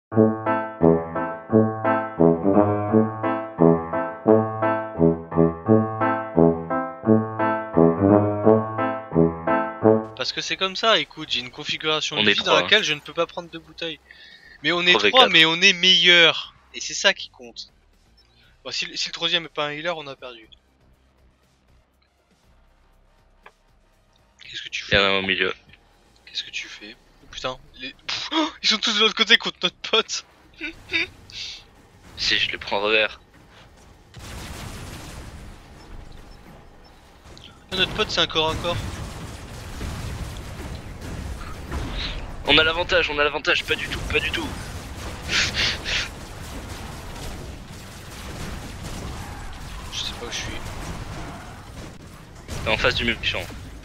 Parce que c'est comme ça, écoute, j'ai une configuration On de est vie dans 3, laquelle je ne peux pas prendre de bouteilles. Mais on est 3 v 3, 4. mais on est meilleur. Et c'est ça qui compte. Bon, si le troisième est pas un healer, on a perdu. Qu'est-ce que tu Il y en fais? a un au milieu. Qu'est-ce que tu fais? Oh putain, oh, ils sont tous de l'autre côté contre notre pote. Si je le prends revers. Ah, notre pote c'est un corps à corps. On a l'avantage, pas du tout, pas du tout. Je sais pas où je suis. T'es en face du méchant.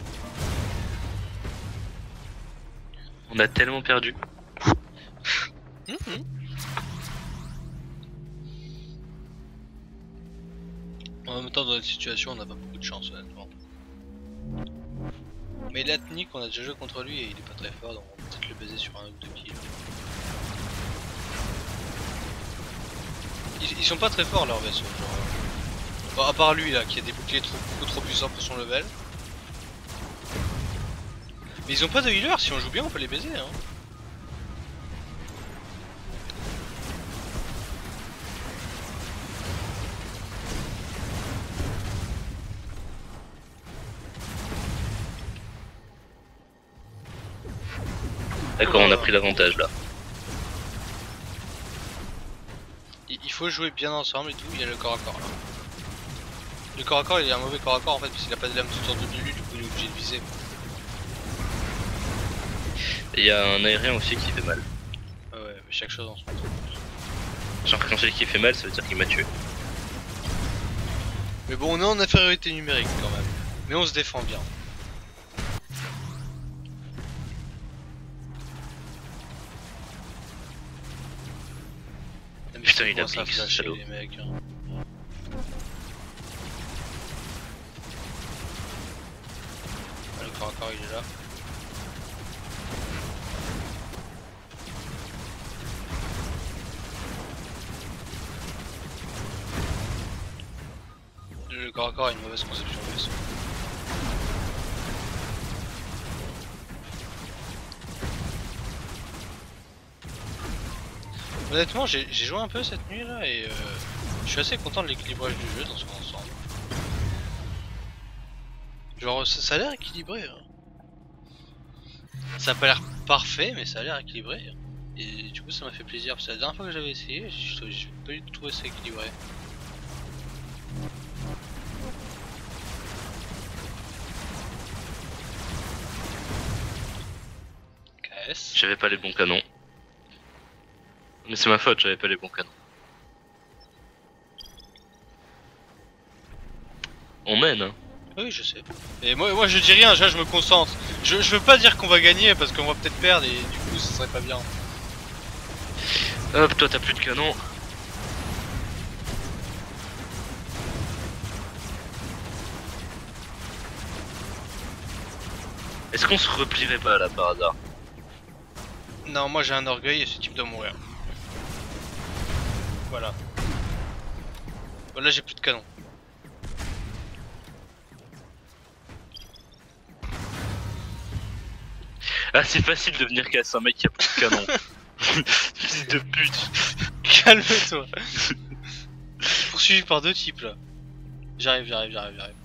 On a tellement perdu. En même temps, dans notre situation, on n'a pas beaucoup de chance, honnêtement. Mais l'ethnique, on a déjà joué contre lui et il est pas très fort, donc on va peut-être le baiser sur un ou deux kills. Ils sont pas très forts leurs vaisseaux, genre. Bon, à part lui là, qui a des boucliers beaucoup trop puissants pour son level. Mais ils ont pas de healer, si on joue bien, on peut les baiser, hein. D'accord, on a pris l'avantage là. Il faut jouer bien ensemble et tout, il y a le corps à corps là. Le corps à corps, il est un mauvais corps à corps en fait, parce qu'il a pas de lame tout autour de lui, du coup il est obligé de viser. Et il y a un aérien aussi qui fait mal. Ouais, mais chaque chose en son temps. Genre quand je dis qu'il fait mal, ça veut dire qu'il m'a tué. Mais bon, on est en infériorité numérique quand même. Mais on se défend bien. Putain, il a ça blink, ce flasher, salaud. les mecs, hein. Ah, le corps à corps il est là. Le corps à corps a une mauvaise conception de vaisseau. Honnêtement, j'ai joué un peu cette nuit là et je suis assez content de l'équilibrage du jeu dans son ensemble. Genre, ça a l'air équilibré. Hein. Ça a pas l'air parfait, mais ça a l'air équilibré. Et du coup, ça m'a fait plaisir parce que la dernière fois que j'avais essayé, j'ai pas du tout trouvé ça équilibré. KS. J'avais pas les bons canons. Mais c'est ma faute, j'avais pas les bons canons. On mène, hein. Oui, je sais. Et moi je dis rien, je me concentre. Je veux pas dire qu'on va gagner parce qu'on va peut-être perdre et du coup, ça serait pas bien. Hop, toi t'as plus de canons. Est-ce qu'on se replierait pas là par hasard? Non, moi j'ai un orgueil et ce type doit mourir. Voilà. Bon, là j'ai plus de canon. Ah, c'est facile de venir casser un mec qui a plus de canon. Fils de pute. Calme-toi. Poursuivi par deux types là. J'arrive. Ah,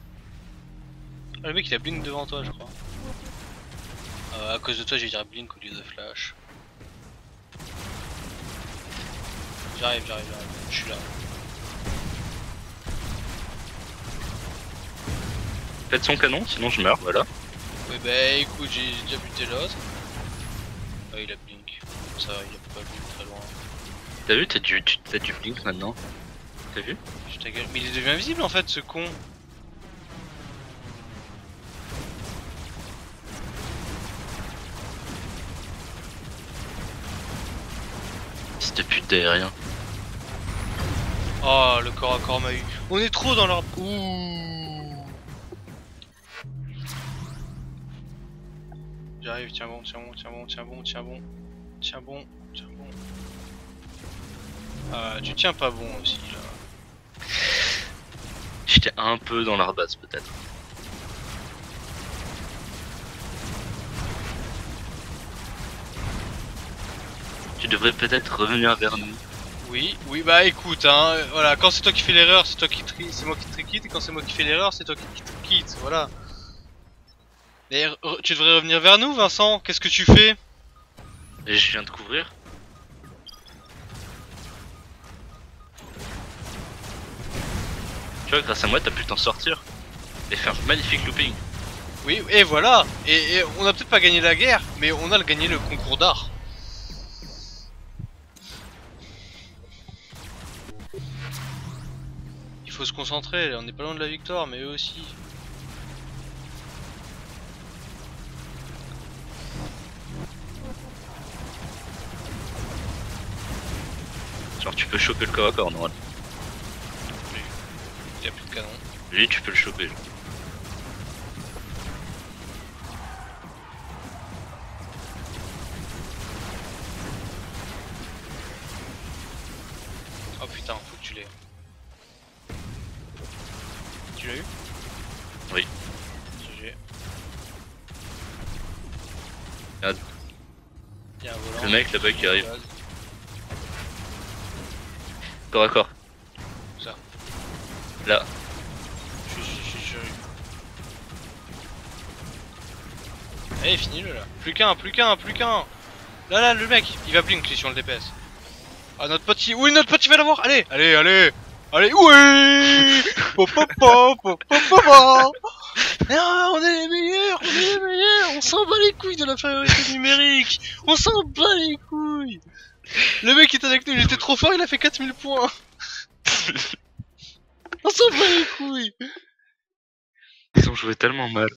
le mec il a blink devant toi, je crois. À cause de toi, j'ai dit blink au lieu de flash. J'arrive. Je suis là. Faites son canon, sinon je meurs, voilà. Ouais, bah écoute, j'ai déjà buté l'autre. Ah, il a blink. Ça, il a pas blink très loin. T'as vu, t'as du blink maintenant. T'as vu? Je ta gueule. Mais il est devenu invisible en fait, ce con. C'est de pute d'aérien. Oh, le corps à corps m'a eu. On est trop dans leur... Ouh. J'arrive, tiens bon. Ah, tu tiens pas bon aussi là. J'étais un peu dans l'arbasse peut-être. Tu devrais peut-être revenir vers nous. Oui, oui, bah écoute, hein, voilà, quand c'est toi qui fais l'erreur, c'est toi qui c'est moi qui te quitte, et quand c'est moi qui fais l'erreur, c'est toi qui te quitte, voilà. Mais tu devrais revenir vers nous, Vincent, qu'est-ce que tu fais? Et je viens de couvrir. Tu vois, grâce à moi, t'as pu t'en sortir. Et faire un magnifique looping. Oui, et voilà, et on a peut-être pas gagné la guerre, mais on a gagné le concours d'art. Il faut se concentrer, on n'est pas loin de la victoire, mais eux aussi. Genre, tu peux choper le corps à corps, normalement. Il y a plus de canon. Lui, tu peux le choper. Oh putain, faut que tu l'aies. Tu l'as eu? Oui. GG. Regarde. Il y a un volant. Le mec là-bas qui arrive. Corps à corps. Ça. Là. Je suis. Allez, finis-le là. Plus qu'un. Là, le mec, il va blink si on le DPS. Ah, notre pote, oui, notre pote, il va l'avoir. Allez, oui. Ah, on est les meilleurs, on s'en bat les couilles de l'infériorité numérique. On s'en bat les couilles. Le mec qui était avec nous, il était trop fort, il a fait 4000 points. On s'en bat les couilles. Ils ont joué tellement mal.